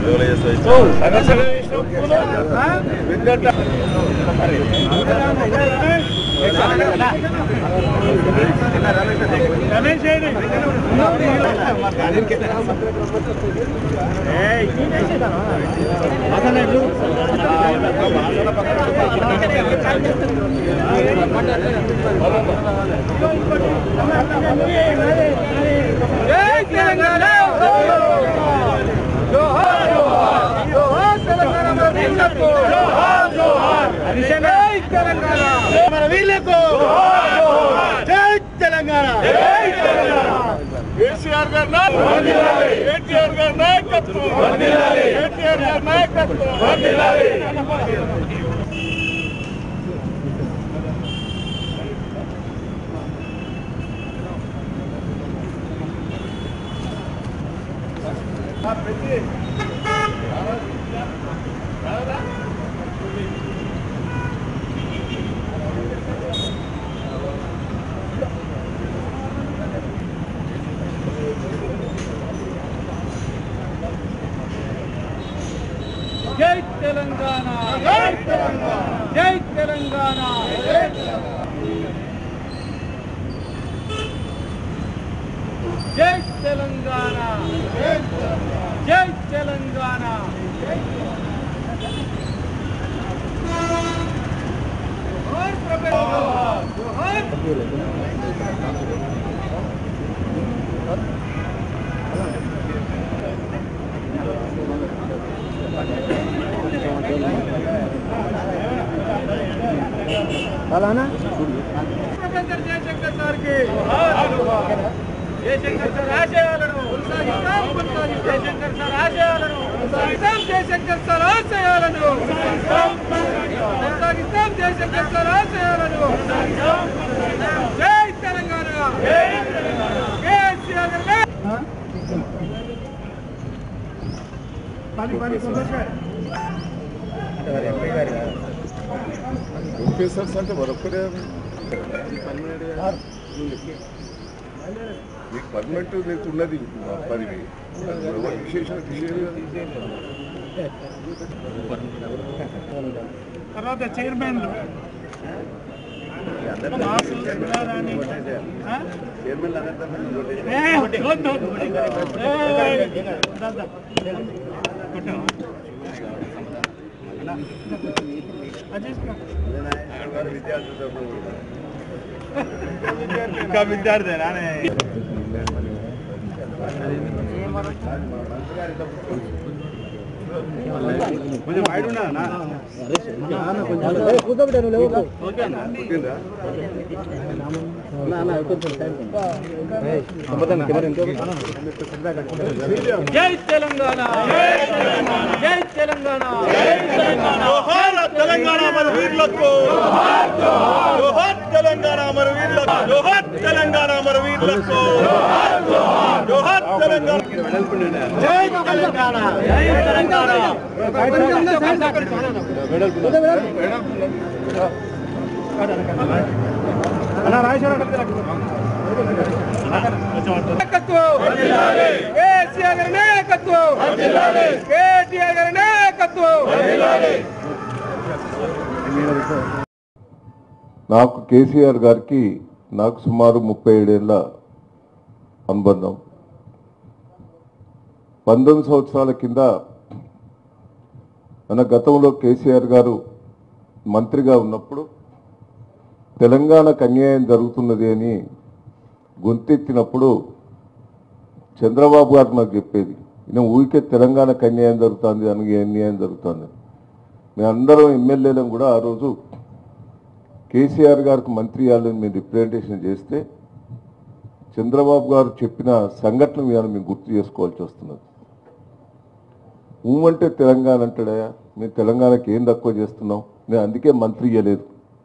కేసీఆర్ గారి నాయకత్వం జై తెలంగాణ జై తెలంగాణ జై తెలంగాణ జై తెలంగాణ అలానా ప్రొఫెసర్ జయశంకర్ సార్కి జయశంకర్ సార్ ఆశయాలను జయశంకర్ సార్ ఆశయాలను జయశంకర్ సార్ ఆశయాలను జయశంకర్ సార్ ఆశయాలను జై తెలంగాణ కేసీఆర్ ప్రొఫెసర్స్ అంటే మరొకరే మీకు పర్మనెంట్ మీకు ఉన్నది పదవి విశేషం తర్వాత చైర్మన్ ఇంకా విద్యార్థేనా కొంచెం బయట ఉన్నా జై తెలంగాణ జై తెలంగాణ తెలంగాణ మన వీరులకు జోహార్ తెలంగాణ మన వీరులకు జోహార్ తెలంగాణ మన వీరులకు జోహార్ తెలంగాణ జై తెలంగాణ జై తెలంగాణ అన్నా రాజేశ్వర కేసీఆర్ గారి నాయకత్వం కేటీఆర్ గారి నాయకత్వం. నాకు కేసీఆర్ గారికి నాకు సుమారు 37 ఏళ్ల అనుబంధం. 19 సంవత్సరాల కింద మన గతంలో కేసీఆర్ గారు మంత్రిగా ఉన్నప్పుడు తెలంగాణకు అన్యాయం జరుగుతున్నది అని గొంతెత్తినప్పుడు చంద్రబాబు గారు నాకు చెప్పేది, ఈయన ఊరికే తెలంగాణకు అన్యాయం జరుగుతుంది అని అన్యాయం జరుగుతుంది. మేమందరం ఎమ్మెల్యేలను కూడా ఆ రోజు కేసీఆర్ గారికి మంత్రి ఇవ్వాలని మేము రిప్రజెంటేషన్ చేస్తే చంద్రబాబు గారు చెప్పిన సంఘటన ఇవాళ మేము గుర్తు చేసుకోవాల్సి వస్తున్నది. ఊమంటే తెలంగాణ అంటాడయా, మేము తెలంగాణకి ఏం తక్కువ చేస్తున్నాం, నేను అందుకే మంత్రి ఇవ్వలేదు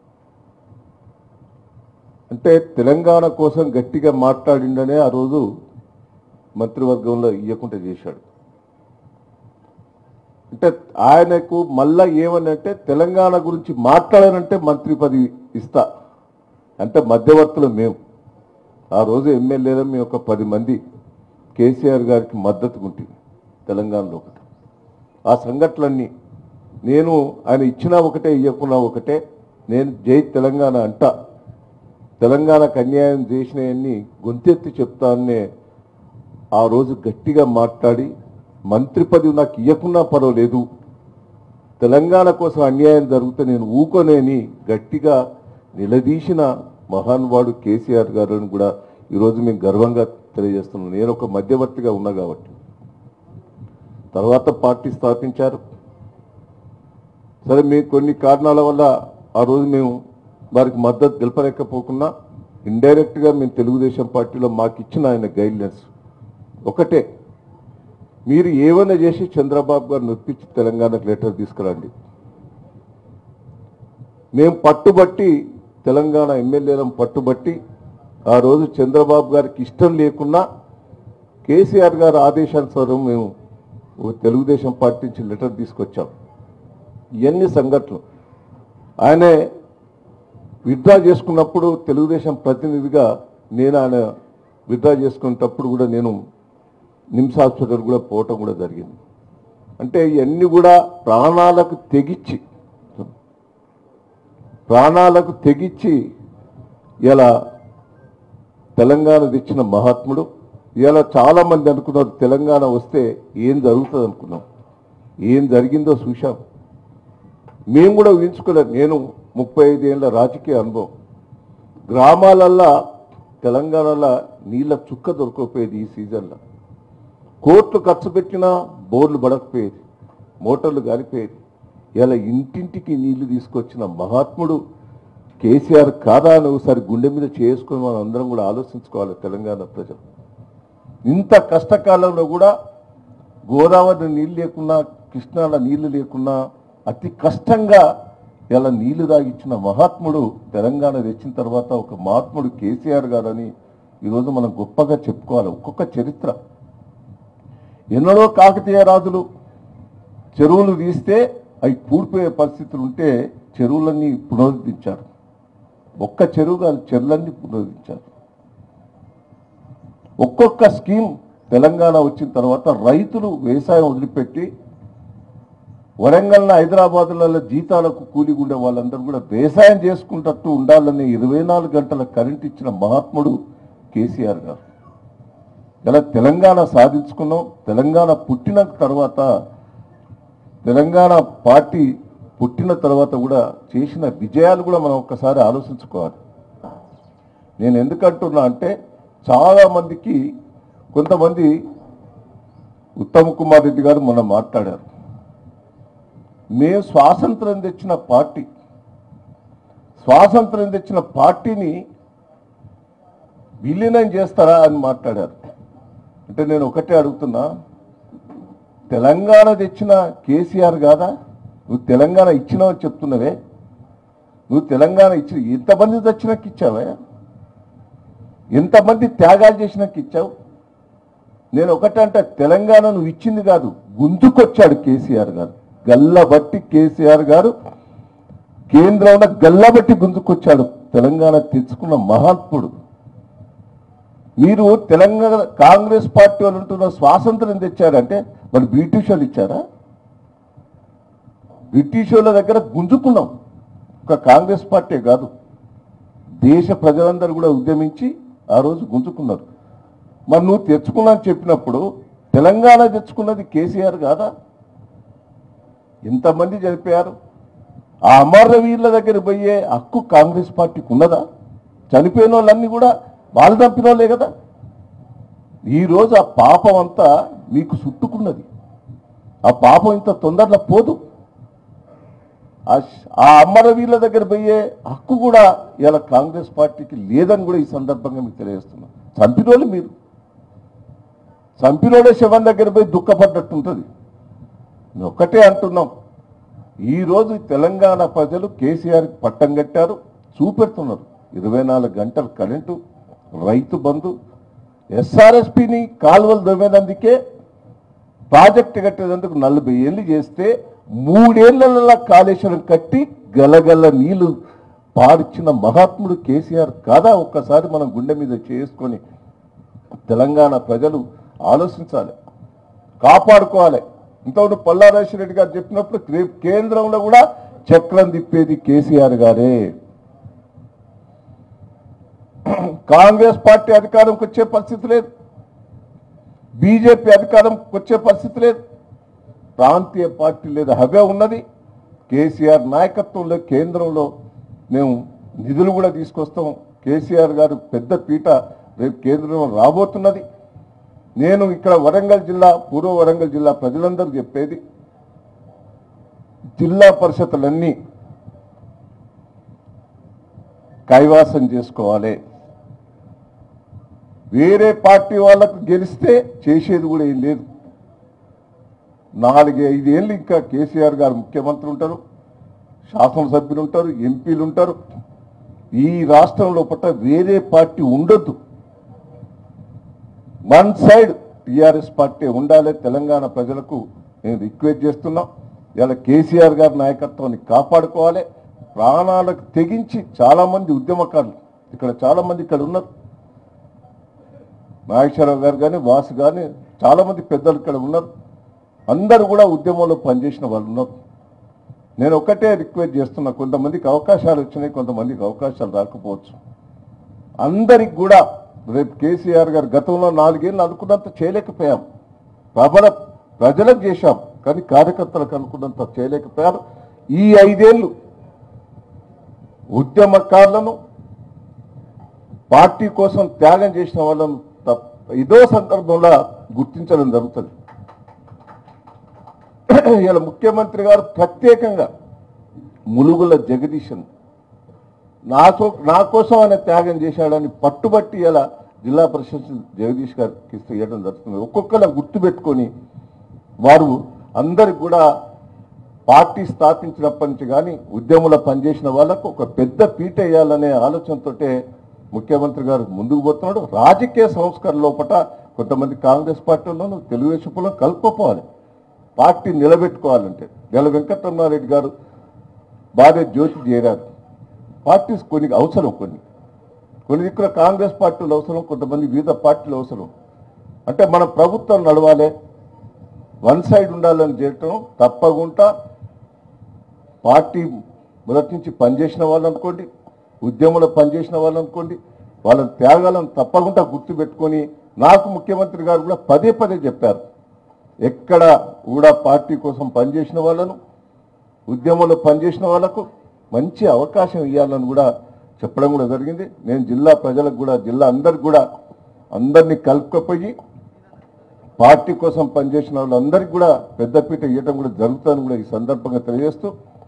అంటే తెలంగాణ కోసం గట్టిగా మాట్లాడిండనే ఆ రోజు మంత్రివర్గంలో ఇవ్వకుండా చేశాడు. అంటే ఆయనకు మళ్ళా ఏమనంటే తెలంగాణ గురించి మాట్లాడాలంటే మంత్రి పదవి ఇస్తా అంటే మధ్యవర్తులు మేము ఆ రోజు ఎమ్మెల్యేలు మేము ఒక 10 మంది కేసీఆర్ గారికి మద్దతు ఉంటుంది తెలంగాణలో ఒకటి. ఆ సంఘటనలన్నీ నేను ఆయన ఇచ్చినా ఒకటే ఇవ్వకున్నా ఒకటే, నేను జై తెలంగాణ అంట, తెలంగాణకు అన్యాయం చేసినవన్నీ గొంతెత్తి చెప్తాననే ఆ రోజు గట్టిగా మాట్లాడి, మంత్రి పదవి నాకు ఇవ్వకున్నా పర్వాలేదు, తెలంగాణ కోసం అన్యాయం జరిగితే నేను ఊకొనేని గట్టిగా నిలదీసిన మహానుభావుడు కేసీఆర్ గారిని కూడా ఈరోజు మేము గర్వంగా తెలియజేస్తున్నాం. నేను ఒక మధ్యవర్తిగా ఉన్నా కాబట్టి. తర్వాత పార్టీ స్థాపించారు. సరే, మీకు కొన్ని కారణాల వల్ల ఆ రోజు మేము వారికి మద్దతు తెలపలేకపోకున్నా ఇండైరెక్ట్గా మేము తెలుగుదేశం పార్టీలో మాకు ఇచ్చిన ఆయన గైడ్లైన్స్ ఒకటే, మీరు ఏమైనా చేసి చంద్రబాబు గారు నొప్పించి తెలంగాణకు లెటర్ తీసుకురండి. మేము పట్టుబట్టి తెలంగాణ ఎమ్మెల్యేలను పట్టుబట్టి ఆ రోజు చంద్రబాబు గారికి ఇష్టం లేకున్నా కేసీఆర్ గారు ఆదేశానుసారం మేము తెలుగుదేశం పార్టీ నుంచి లెటర్ తీసుకొచ్చాం. ఇవన్నీ సంఘటనలు. ఆయనే విత్డ్రా చేసుకున్నప్పుడు తెలుగుదేశం ప్రతినిధిగా నేను ఆయన విత్డ్రా చేసుకునేటప్పుడు కూడా నేను నిమ్స్ హాస్పిటల్ కూడా పోవటం కూడా జరిగింది. అంటే ఇవన్నీ కూడా ప్రాణాలకు తెగించి ఇలా తెలంగాణ తెచ్చిన మహాత్ముడు. ఇలా చాలామంది అనుకున్నారు తెలంగాణ వస్తే ఏం జరుగుతుంది అనుకున్నాం. ఏం జరిగిందో చూశాం. మేము కూడా ఊహించుకోలేదు. నేను 35 ఏళ్ళ రాజకీయ అనుభవం. గ్రామాలల్లో తెలంగాణలో నీళ్ళ చుక్క దొరకకపోయేది. ఈ సీజన్లో కోట్లు ఖర్చు పెట్టినా బోర్లు పడకపోయేది, మోటార్లు గాలిపోయేది. ఇలా ఇంటింటికి నీళ్లు తీసుకొచ్చిన మహాత్ముడు కేసీఆర్ కాదా అని ఒకసారి గుండె మీద చేసుకుని మనం అందరం కూడా ఆలోచించుకోవాలి. తెలంగాణ ప్రజలు ఇంత కష్టకాలంలో కూడా గోదావరి నీళ్ళు లేకున్నా, కృష్ణాల నీళ్లు లేకున్నా అతి కష్టంగా ఇలా నీళ్లు తాగిచ్చిన మహాత్ముడు తెలంగాణ తెచ్చిన తర్వాత ఒక మహాత్ముడు కేసీఆర్ గారని ఈరోజు మనం గొప్పగా చెప్పుకోవాలి. ఒక్కొక్క చరిత్ర. ఎన్నడో కాకతీయ రాజులు చెరువులు తీస్తే అవి కూడిపోయే పరిస్థితులు ఉంటే చెరువులన్నీ పునరుద్ధరించారు. ఒక్క చెరువు కాదు, చెరువులన్నీ పునరుద్ధరించారు. ఒక్కొక్క స్కీమ్ తెలంగాణ వచ్చిన తర్వాత రైతులు వ్యవసాయం వదిలిపెట్టి వరంగల్ హైదరాబాద్లలో జీతాలకు కూలి ఉండే వాళ్ళందరూ కూడా వ్యవసాయం చేసుకుంటూ ఉండాలని 24 గంటల కరెంట్ ఇచ్చిన మహాత్ముడు కేసీఆర్ గారు. ఇలా తెలంగాణ సాధించుకున్నాం. తెలంగాణ పుట్టిన తర్వాత, తెలంగాణ పార్టీ పుట్టిన తర్వాత కూడా చేసిన విజయాలు కూడా మనం ఒక్కసారి ఆలోచించుకోవాలి. నేను ఎందుకంటున్నా అంటే చాలామందికి, కొంతమంది ఉత్తమ్ కుమార్ రెడ్డి గారు మొన్న మాట్లాడారు, మేము స్వాతంత్రం తెచ్చిన పార్టీని విలీనం చేస్తారా అని మాట్లాడారు. అంటే నేను ఒకటే అడుగుతున్నా, తెలంగాణ తెచ్చిన కేసీఆర్ కాదా? నువ్వు తెలంగాణ ఇచ్చినావని చెప్తున్నవే. నువ్వు తెలంగాణ ఎంతమంది తెచ్చినాక ఇచ్చావే? ఎంతమంది త్యాగాలు చేసినాక ఇచ్చావు? నేను ఒకటే అంటే, తెలంగాణ నువ్వు ఇచ్చింది కాదు, గుంజుకొచ్చాడు కేసీఆర్ గారు. గల్లబట్టి కేసీఆర్ గారు కేంద్రంలో గల్లబట్టి గుంజుకొచ్చాడు. తెలంగాణ తెచ్చుకున్న మహాత్ముడు. మీరు తెలంగాణ కాంగ్రెస్ పార్టీ వాళ్ళు ఉంటున్న స్వాతంత్రం తెచ్చారంటే మరి బ్రిటిష్ వాళ్ళు ఇచ్చారా? బ్రిటిష్ వాళ్ళ దగ్గర గుంజుకున్నాం. ఒక కాంగ్రెస్ పార్టీ కాదు, దేశ ప్రజలందరూ కూడా ఉద్యమించి ఆ రోజు గుంజుకున్నారు. మరి నువ్వు తెచ్చుకున్నా చెప్పినప్పుడు తెలంగాణ తెచ్చుకున్నది కేసీఆర్ కాదా? ఎంతమంది చనిపోయారు? ఆ అమరవీరుల దగ్గర పోయే హక్కు కాంగ్రెస్ పార్టీకి ఉన్నదా? చనిపోయిన వాళ్ళన్నీ కూడా వాళ్ళు చంపిన వాళ్ళే కదా. ఈరోజు ఆ పాపం అంతా మీకు చుట్టుకున్నది. ఆ పాపం ఇంత తొందరలో పోదు. ఆ అమరవీరుల దగ్గర పోయే హక్కు కూడా ఇలా కాంగ్రెస్ పార్టీకి లేదని కూడా ఈ సందర్భంగా మీకు తెలియజేస్తున్నా. చంపినోళ్ళు మీరు, చంపినోడే శవం దగ్గర పోయి దుఃఖపడ్డట్టు ఉంటుంది. ఒక్కటే అంటున్నాం, ఈరోజు తెలంగాణ ప్రజలు కేసీఆర్కి పట్టం కట్టారు, చూపెడుతున్నారు. 24 గంటల కరెంటు, రైతు బంధు, ఎస్ఆర్ఎస్పిని కాలువలు దవ్వేందుకే, ప్రాజెక్టు కట్టేందుకు 40 ఏళ్ళు చేస్తే 3 ఏళ్లలో కాళేశ్వరం కట్టి గలగల నీళ్లు పారిచ్చిన మహాత్ముడు కేసీఆర్ కాదా? ఒక్కసారి మనం గుండె మీద చేసుకొని తెలంగాణ ప్రజలు ఆలోచించాలి, కాపాడుకోవాలి. ఇంతకుముందు పల్లారాజు రెడ్డి గారు చెప్పినప్పుడు రేపు కేంద్రంలో కూడా చక్రం తిప్పేది కేసీఆర్ గారే. కాంగ్రెస్ పార్టీ అధికారంకి వచ్చే పరిస్థితి లేదు, బీజేపీ అధికారంకి వచ్చే పరిస్థితి లేదు, ప్రాంతీయ పార్టీ లేదా హవే ఉన్నది. కేసీఆర్ నాయకత్వంలో కేంద్రంలో మేము నిధులు కూడా తీసుకొస్తాం. కేసీఆర్ గారు పెద్ద పీట రేపు కేంద్రంలో రాబోతున్నది. నేను ఇక్కడ వరంగల్ జిల్లా, పూర్వ వరంగల్ జిల్లా ప్రజలందరూ చెప్పేది, జిల్లా పరిషత్లన్నీ కైవాసం చేసుకోవాలి. వేరే పార్టీ వాళ్ళకు గెలిస్తే చేసేది కూడా ఏం లేదు. 4-5 ఏళ్ళు ఇంకా కేసీఆర్ గారు ముఖ్యమంత్రి ఉంటారు, శాసనసభ్యులు ఉంటారు, ఎంపీలు ఉంటారు. ఈ రాష్ట్రంలో పట్ల వేరే పార్టీ ఉండొద్దు. వన్ సైడ్ టీఆర్ఎస్ పార్టీ ఉండాలి. తెలంగాణ ప్రజలకు నేను రిక్వెస్ట్ చేస్తున్నా. ఇలా కేసీఆర్ గారి నాయకత్వాన్ని కాపాడుకోవాలి. ప్రాణాలకు తెగించి చాలామంది ఉద్యమకారులు ఇక్కడ చాలామంది ఇక్కడ ఉన్నారు. నాగేశ్వరరావు గారు కానీ, వాసు కానీ, చాలామంది పెద్దలు ఇక్కడ ఉన్నారు. అందరూ కూడా ఉద్యమంలో పనిచేసిన వాళ్ళు ఉన్నారు. నేను ఒకటే రిక్వెస్ట్ చేస్తున్నా, కొంతమందికి అవకాశాలు వచ్చినాయి, కొంతమందికి అవకాశాలు రాకపోవచ్చు. అందరికి కూడా రేపు కేసీఆర్ గారు గతంలో 4 ఏళ్ళు అనుకున్నంత చేయలేకపోయాం. ప్రజలకు చేశాం, కానీ కార్యకర్తలకు అనుకున్నంత చేయలేకపోయారు. ఈ 5 ఏళ్ళు ఉద్యమకారులను, పార్టీ కోసం త్యాగం చేసిన వాళ్ళను ఇదో సందర్భంలో గుర్తించడం జరుగుతుంది. ఇలా ముఖ్యమంత్రి గారు ప్రత్యేకంగా ములుగుల జగదీశన్ నా కోసం ఆయన త్యాగం చేశాడని పట్టుబట్టి ఇలా జిల్లా పరిషత్ జగదీష్ గారికి ఇవ్వడం జరుగుతుంది. ఒక్కొక్కరు గుర్తుపెట్టుకొని వారు అందరికి కూడా పార్టీ స్థాపించినప్పటి నుంచి కానీ ఉద్యమంలో పనిచేసిన వాళ్ళకు ఒక పెద్ద పీట వేయాలనే ఆలోచనతోటే ముఖ్యమంత్రి గారు ముందుకు పోతున్నాడు. రాజకీయ సంస్కరణ లోపల కొంతమంది కాంగ్రెస్ పార్టీలోనూ తెలుగుదేశంలో కలుపుకోవాలి. పార్టీ నిలబెట్టుకోవాలంటే గెల వెంకటరమారెడ్డి గారు భార్య జ్యోతి చేరారు. పార్టీస్ కొన్ని అవసరం, కొన్ని ఇక్కడ కాంగ్రెస్ పార్టీలు అవసరం, కొంతమంది వివిధ పార్టీలు అవసరం. అంటే మన ప్రభుత్వం నడవాలి, వన్ సైడ్ ఉండాలని చేయటం తప్పకుండా పార్టీ మొదటి నుంచి పనిచేసిన వాళ్ళు అనుకోండి, ఉద్యమంలో పనిచేసిన వాళ్ళు అనుకోండి, వాళ్ళ త్యాగాలను తప్పకుండా గుర్తుపెట్టుకొని నాకు ముఖ్యమంత్రి గారు కూడా పదే చెప్పారు, ఎక్కడ కూడా పార్టీ కోసం పనిచేసిన వాళ్ళను, ఉద్యమంలో పనిచేసిన వాళ్లకు మంచి అవకాశం ఇవ్వాలని కూడా చెప్పడం కూడా జరిగింది. నేను జిల్లా ప్రజలకు కూడా, జిల్లా అందరినీ కలుపుకపోయి పార్టీ కోసం పనిచేసిన వాళ్ళందరికీ కూడా పెద్దపీట ఇవ్వడం కూడా జరుగుతుందని కూడా ఈ సందర్భంగా తెలియజేస్తూ,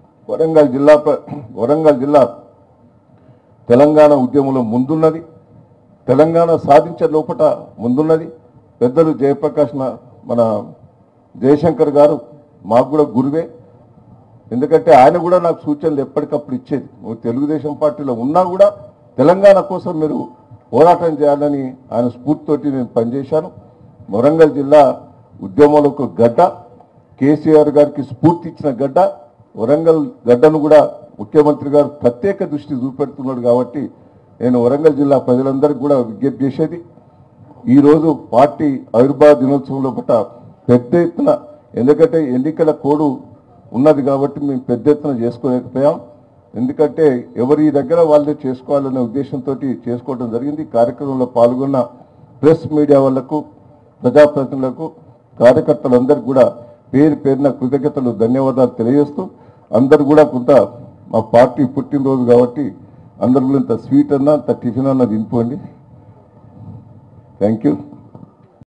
వరంగల్ జిల్లా తెలంగాణ ఉద్యమంలో ముందున్నది, తెలంగాణ సాధించే లోపల ముందున్నది. పెద్దలు జయప్రకాష్ మన జయశంకర్ గారు మాకు కూడా గురువే. ఎందుకంటే ఆయన కూడా నాకు సూచనలు ఎప్పటికప్పుడు ఇచ్చేది. నువ్వు తెలుగుదేశం పార్టీలో ఉన్నా కూడా తెలంగాణ కోసం మీరు పోరాటం చేయాలని ఆయన స్ఫూర్తితోటి నేను పనిచేశాను. వరంగల్ జిల్లా ఉద్యమంలో ఒక గడ్డ, కేసీఆర్ గారికి స్ఫూర్తి ఇచ్చిన గడ్డ. వరంగల్ గడ్డను కూడా ముఖ్యమంత్రి గారు ప్రత్యేక దృష్టి చూపెడుతున్నాడు. కాబట్టి నేను వరంగల్ జిల్లా ప్రజలందరికీ కూడా విజ్ఞప్తి చేసేది, ఈరోజు పార్టీ ఆవిర్భావ దినోత్సవంలో పెద్ద ఎత్తున, ఎందుకంటే ఎన్నికల కోడ్ ఉన్నది కాబట్టి మేము పెద్ద ఎత్తున చేసుకోలేకపోయాం. ఎందుకంటే ఎవరి దగ్గర వాళ్ళే చేసుకోవాలనే ఉద్దేశంతో చేసుకోవడం జరిగింది. కార్యక్రమంలో పాల్గొన్న ప్రెస్ మీడియా వాళ్లకు, ప్రజాప్రతినిధులకు, కార్యకర్తలందరికీ కూడా పేరున కృతజ్ఞతలు, ధన్యవాదాలు తెలియజేస్తూ, అందరు కూడా కొంత మా పార్టీ పుట్టినరోజు కాబట్టి అందరు కూడా ఇంత స్వీట్ అన్నా, ఇంత టిఫిన్ అన్నా తినిపోండి. Thank you.